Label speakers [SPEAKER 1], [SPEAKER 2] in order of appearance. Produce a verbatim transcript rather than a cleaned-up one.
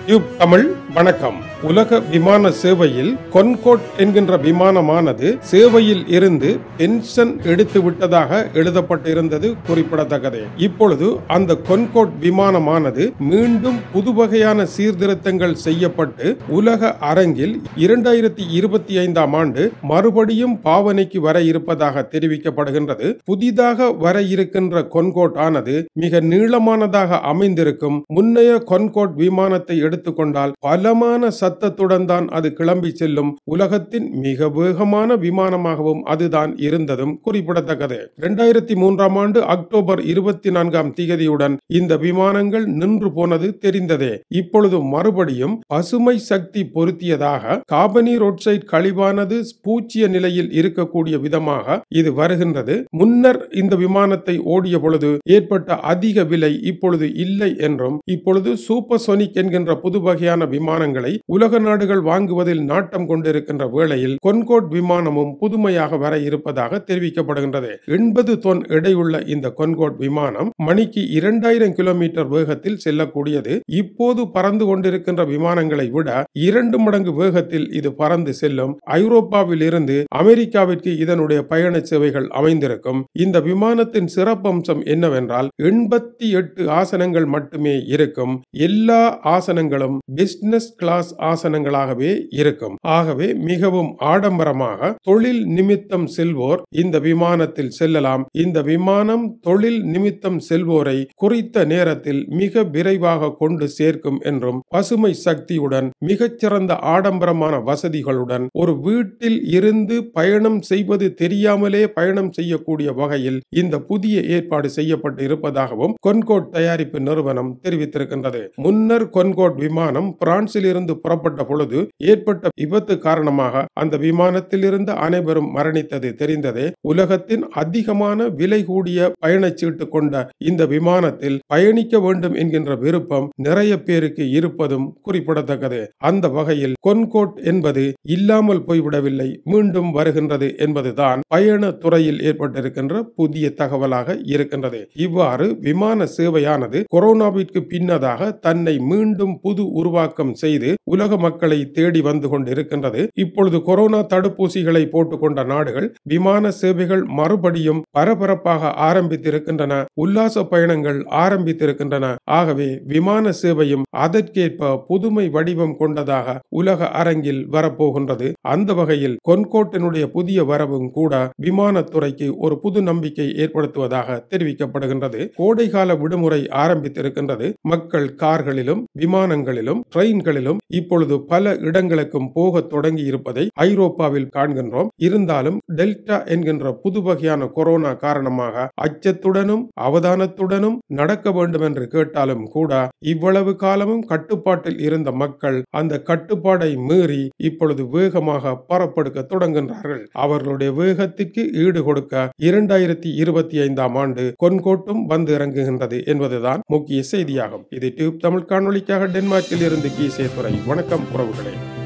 [SPEAKER 1] Tube Tamil வணக்கம். உலக விமான சேவையில் கொன்கோட் என்கின்ற விமானமானது சேவையில் இருந்து பென்ஷன் எடுத்து விட்டதாக எழுதப்பட்டிருந்தது குறிப்பிடத்தக்கது. இப்பொழுது அந்த கொன்கோட் விமானமானது மீண்டும் புது வகையான சீர்திருத்தங்கள் செய்யப்பட்டு உலக அரங்கில் இரண்டாயிரத்தி இருபத்தி ஐந்தாம் ஆண்டு மறுபடியும் பாவனைக்கு வர இருப்பதாக தெரிவிக்கப்படுகின்றது. புதிதாக வர இருக்கின்ற கொன்கோட் ஆனது மிக நீளமானதாக அமைந்திருக்கும். முன்னைய கொன்கோட் விமானத்தை எடுத்துக்கொண்டால் பலமான சத்தத்துடன் தான் அது கிளம்பி செல்லும். உலகத்தின் மிக வேகமான விமானமாகவும் அதுதான் இருந்ததும் குறிப்பிடத்தக்கது. இரண்டாயிரத்தி மூன்றாம் ஆண்டு அக்டோபர் இருபத்தி நான்காம் திகதியுடன் இந்த விமானங்கள் நின்று போனது தெரிந்ததே. இப்பொழுது மறுபடியும் பசுமை சக்தி பொருத்தியதாக கார்பனீர் ஆக்சைடு கழிவானது பூச்சிய நிலையில் இருக்கக்கூடிய விதமாக இது வருகின்றது. முன்னர் இந்த விமானத்தை ஓடிய பொழுது ஏற்பட்ட அதிக விலை இப்பொழுது இல்லை என்றும், இப்பொழுது சூப்பர்சோனிக் என்கின்ற புது வகையான விமானங்களை உலக நாடுகள் வாங்குவதில் நாட்டம் கொண்டிருக்கின்ற வேளையில் கொன்கோட் விமானமும் புதுமையாக வர இருப்பதாக தெரிவிக்கப்படுகின்றது. எண்பது தொன் எடையுள்ள இந்த கொன்கோட் விமானம் மணிக்கு இரண்டாயிரம் கிலோமீட்டர் வேகத்தில் செல்லக்கூடியது. இப்போது பறந்து கொண்டிருக்கின்ற விமானங்களை விட இரண்டு மடங்கு வேகத்தில் இது பறந்து செல்லும். ஐரோப்பாவில் இருந்து அமெரிக்காவிற்கு இதனுடைய பயண சேவைகள் அமைந்திருக்கும். இந்த விமானத்தின் சிறப்பம்சம் என்னவென்றால் எண்பத்தி எட்டு ஆசனங்கள் மட்டுமே இருக்கும். எல்லா ஆசனங்களும் பிசினஸ் கிளாஸ் ஆசனங்களாகவே இருக்கும். ஆகவே மிகவும் ஆடம்பரமாக தொழில் நிமித்தம் செல்வோர் இந்த விமானத்தில் செல்லலாம். இந்த விமானம் தொழில் நிமித்தம் செல்வோரை குறித்த நேரத்தில் மிக விரைவாக கொண்டு சேர்க்கும் என்றும், பசுமை சக்தியுடன் மிகச்சிறந்த ஆடம்பரமான வசதிகளுடன் ஒரு வீட்டில் இருந்து பயணம் செய்வது தெரியாமலே பயணம் செய்யக்கூடிய வகையில் இந்த புதிய ஏற்பாடு செய்யப்பட்டு இருப்பதாகவும் கொன்கோட் தயாரிப்பு நிறுவனம் தெரிவித்திருக்கின்றது. முன்னர் கொன்கோட் விமானம் பிரான்சில் இருந்து புறப்பட்ட பொழுது ஏற்பட்ட விபத்து காரணமாக அந்த விமானத்தில் இருந்து அனைவரும் மரணித்தது தெரிந்ததே. உலகத்தின் அதிகமான விலை கூடிய பயணச்சீட்டு கொண்ட இந்த விமானத்தில் பயணிக்க வேண்டும் என்கின்ற விருப்பம் நிறைய பேருக்கு இருப்பதும் குறிப்பிடத்தக்கது. அந்த வகையில் கொன்கோட் என்பது இல்லாமல் போய்விடவில்லை, மீண்டும் வருகின்றது என்பதுதான் பயண துறையில் ஏற்பட்டிருக்கின்ற புதிய தகவலாக இருக்கின்றது. இவ்வாறு விமான சேவையானது கொரோனாவிற்கு பின்னதாக தன்னை மீண்டும் புது உருவாக்கம் செய்து உலக மக்களை தேடி வந்து கொண்டிருக்கின்றது. இப்பொழுது கொரோனா தடுப்பூசிகளை போட்டுக்கொண்ட நாடுகள் விமான சேவைகள் மறுபடியும் பரபரப்பாக ஆரம்பித்திருக்கின்றன. உல்லாச பயணங்கள் ஆரம்பித்திருக்கின்றன. ஆகவே விமான சேவையும் அதற்கேற்ப புதுமை வடிவம் கொண்டதாக உலக அரங்கில் வரப்போகின்றது. அந்த வகையில் கொன்கோட்டினுடைய புதிய வரவும் கூட விமானத்துறைக்கு ஒரு புது நம்பிக்கை ஏற்படுத்துவதாக தெரிவிக்கப்படுகின்றது. கோடைகால விடுமுறை ஆரம்பித்திருக்கின்றது. மக்கள் கார்களிலும் விமானங்களிலும் ட்ரெயின்களிலும் இப்பொழுது பல இடங்களுக்கும் போக தொடங்கி இருப்பதை ஐரோப்பாவில் காண்கின்றோம். இருந்தாலும் டெல்டா என்கின்ற புது வகையான கொரோனா காரணமாக அச்சத்துடனும் அவதானத்துடனும் நடக்க வேண்டும் என்று கேட்டாலும் கூட இவ்வளவு காலமும் கட்டுப்பாட்டில் இருந்த மக்கள் அந்த கட்டுப்பாடை மீறி இப்பொழுது வேகமாக பரப்படுக்க தொடங்குகின்றார்கள். அவர்களுடைய வேகத்திற்கு ஈடு கொடுக்க இரண்டாயிரத்தி இருபத்தி ஐந்தாம் ஆண்டு கொன்கோட்டும் வந்து இறங்குகின்றது என்பதுதான் முக்கிய செய்தியாகும். இது டியூப் தமிழ் காணொளிக்காக டென்மார்க்கில் இருந்து கீசே துறை. வணக்கம் உறவுகளே.